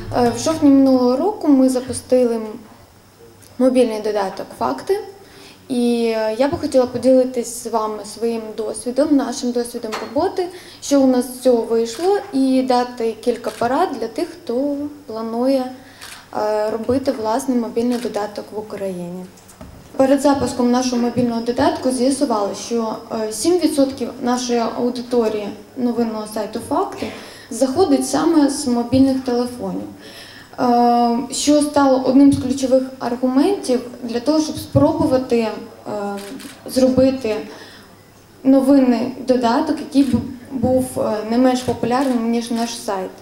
В жовтні минулого року ми запустили мобільний додаток «Факти». І я би хотіла поділитися з вами своїм досвідом, нашим досвідом роботи, що у нас з цього вийшло, і дати кілька порад для тих, хто планує робити власний мобільний додаток в Україні. Перед запуском нашого мобільного додатку з'ясували, що 7% нашої аудиторії новинного сайту «Факти» заходить саме з мобільних телефонів, що стало одним з ключових аргументів для того, щоб спробувати зробити новинний додаток, який був не менш популярним, ніж наш сайт.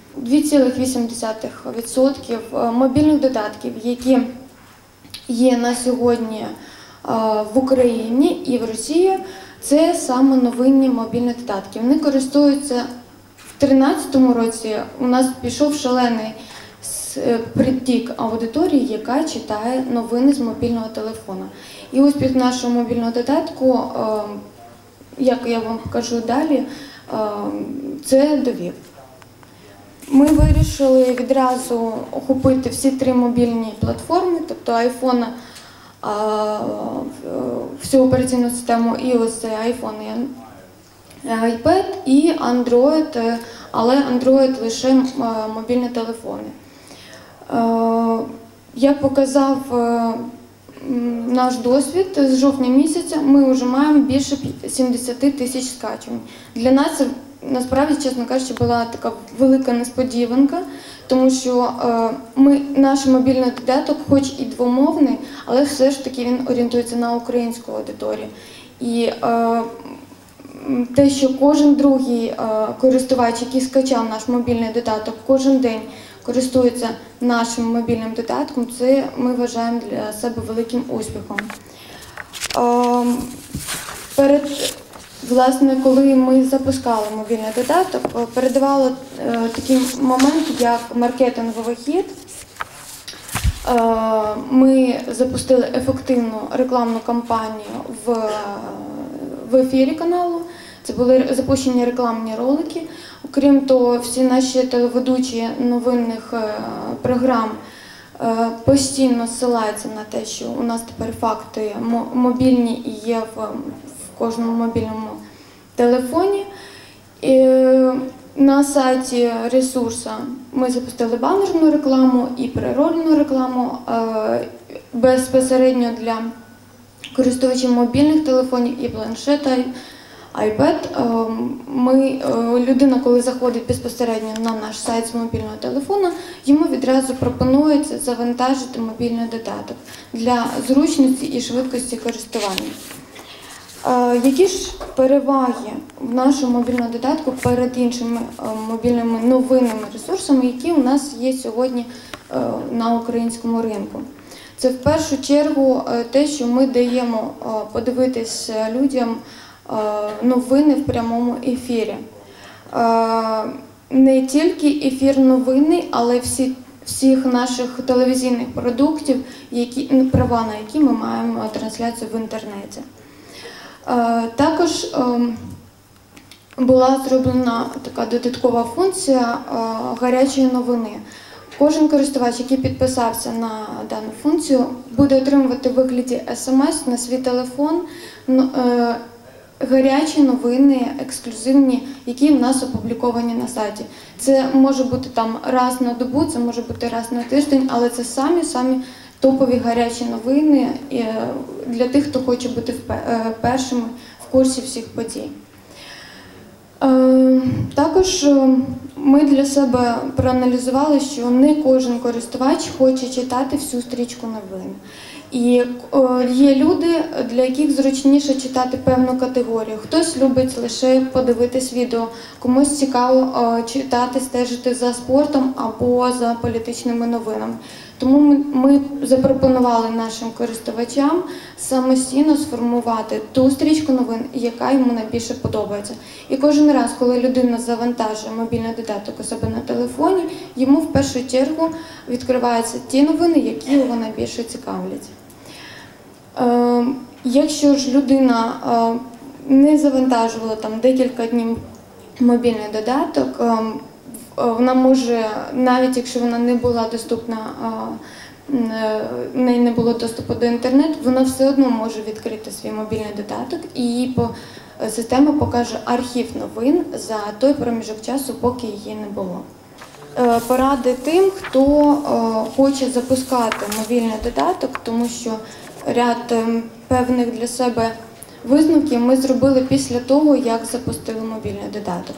2,8% мобільних додатків, які є на сьогодні в Україні і в Росії, це саме новинні мобільні додатки. Вони користуються в 2013 році, у нас пішов шалений притік аудиторії, яка читає новини з мобільного телефона. І успіх нашого мобільного додатку, як я вам покажу далі, це довів. Ми вирішили відразу охопити всі три мобільні платформи, тобто iPhone, всю операційну систему iOS, iPhone і iPad, і Android, але Android лише мобільні телефони. Як показав наш досвід, з жовтня місяця ми вже маємо більше 70 тисяч скачувань. Для нас це, насправді, чесно кажучи, була така велика несподіванка, тому що наш мобільний додаток, хоч і двомовний, але все ж таки він орієнтується на українську аудиторію. І те, що кожен другий користувач, який скачав наш мобільний додаток, кожен день користується нашим мобільним додатком, це ми вважаємо для себе великим успіхом. Власне, коли ми запускали мобільний додаток, передавали такий момент, як маркетинговий хід. Ми запустили ефективну рекламну кампанію в ефірі каналу. Це були запущені рекламні ролики. Окрім того, всі наші телеведучі новинних програм постійно ссилаються на те, що у нас тепер факти мобільні і є в кожному мобільному телефоні. І на сайті ресурсу ми запустили банерну рекламу і природну рекламу безпосередньо для користувачів мобільних телефонів і планшета, iPad. Людина, коли заходить безпосередньо на наш сайт з мобільного телефону, йому відразу пропонується завантажити мобільний додаток для зручності і швидкості користування. Які ж переваги в нашому мобільному додатку перед іншими мобільними новинними ресурсами, які у нас є сьогодні на українському ринку? Це в першу чергу те, що ми даємо подивитись людям новини в прямому ефірі. Не тільки ефір новини, але всіх наших телевізійних продуктів, права на які ми маємо трансляцію в інтернеті. Також була зроблена така додаткова функція гарячої новини. Кожен користувач, який підписався на дану функцію, буде отримувати в вигляді смс на свій телефон гарячі новини, ексклюзивні, які в нас опубліковані на сайті. Це може бути там раз на добу, це може бути раз на тиждень, але це самі топові гарячі новини для тих, хто хоче бути першими в курсі всіх подій. Також ми для себе проаналізували, що не кожен користувач хоче читати всю стрічку новин. І є люди, для яких зручніше читати певну категорію. Хтось любить лише подивитись відео, комусь цікаво читати, стежити за спортом або за політичними новинами. Тому ми запропонували нашим користувачам самостійно сформувати ту стрічку новин, яка йому найбільше подобається. І кожен раз, коли людина завантажує мобільний додаток у себе на телефоні, йому в першу чергу відкриваються ті новини, які його найбільше цікавлять. Якщо ж людина не завантажувала там декілька днів мобільний додаток, вона може, навіть якщо вона не була доступна, в неї не було доступу до інтернету, вона все одно може відкрити свій мобільний додаток і їй система покаже архів новин за той проміжок часу, поки її не було. Поради тим, хто хоче запускати мобільний додаток, тому що ряд певних для себе висновків ми зробили після того, як запустили мобільний додаток.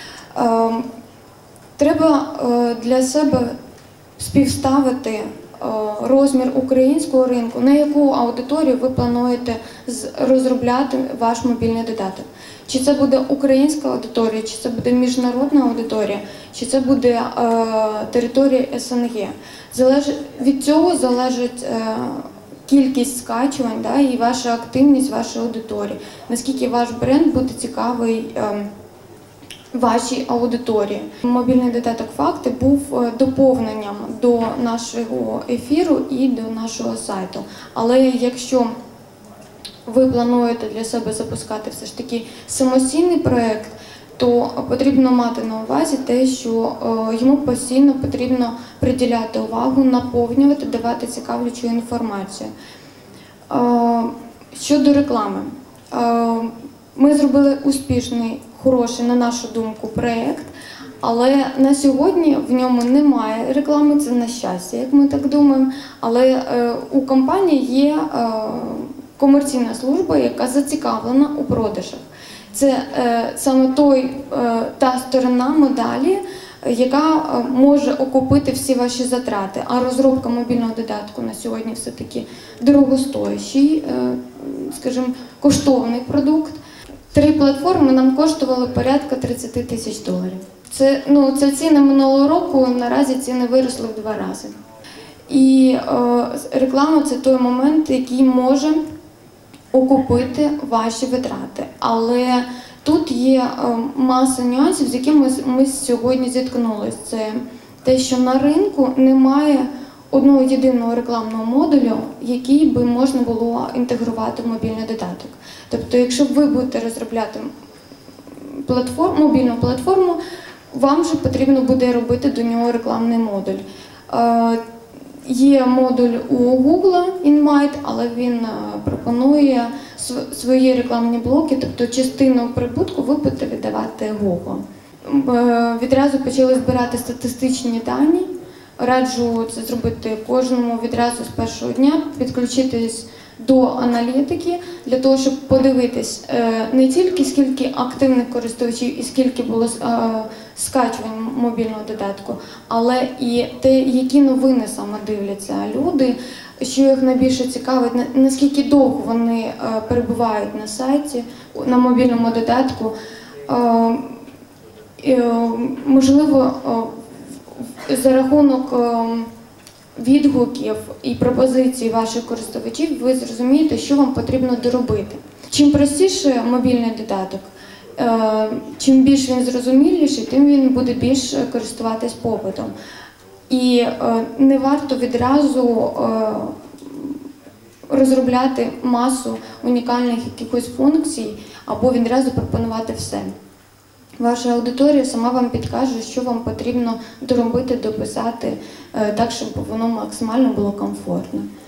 Треба для себе співставити розмір українського ринку, на яку аудиторію ви плануєте розробляти ваш мобільний додаток. Чи це буде українська аудиторія, чи це буде міжнародна аудиторія, чи це буде територія СНГ. Від цього залежить кількість скачувань, да, і ваша активність вашої аудиторії. Наскільки ваш бренд буде цікавий вашій аудиторії. Мобільний додаток «Факти» був доповненням до нашого ефіру і до нашого сайту. Але якщо ви плануєте для себе запускати все ж таки самостійний проєкт, то потрібно мати на увазі те, що йому постійно потрібно приділяти увагу, наповнювати, давати цікавлячу інформацію. Щодо реклами. Ми зробили успішний, хороший, на нашу думку, проєкт, але на сьогодні в ньому немає реклами, це на щастя, як ми так думаємо. Але у компанії є комерційна служба, яка зацікавлена у продажах. Це саме та сторона медалі, яка може окупити всі ваші затрати. А розробка мобільного додатку на сьогодні все-таки дорогостоящий, скажімо, коштовний продукт. 3 платформи нам коштували порядка $30 000. Це ціни минулого року, наразі ціни виросли в 2 рази. І реклама – це той момент, який може окупити ваші витрати. Але тут є маса нюансів, з якими ми сьогодні зіткнулися. Це те, що на ринку немає одного єдиного рекламного модулю, який би можна було інтегрувати в мобільний додаток. Тобто, якщо ви будете розробляти мобільну платформу, вам же потрібно буде робити до нього рекламний модуль. Є модуль у Google InMind, але він пропонує свої рекламні блоки, тобто частину прибутку ви будете віддавати Google. Відразу почали збирати статистичні дані. Раджу це зробити кожному відразу з першого дня, підключитись до аналітики, для того, щоб подивитись не тільки скільки активних користувачів і скільки було скачувань мобільного додатку, але і те, які новини саме дивляться люди, що їх найбільше цікавить, наскільки довго вони перебувають на сайті, на мобільному додатку. Можливо, за рахунок відгуків і пропозицій ваших користувачів ви зрозумієте, що вам потрібно доробити. Чим простіше мобільний додаток, чим більш він зрозуміліший, тим він буде більш користуватись попитом. І не варто відразу розробляти масу унікальних якихось функцій або відразу пропонувати все. Ваша аудиторія сама вам підкаже, що вам потрібно доробити, дописати так, щоб воно максимально було комфортно.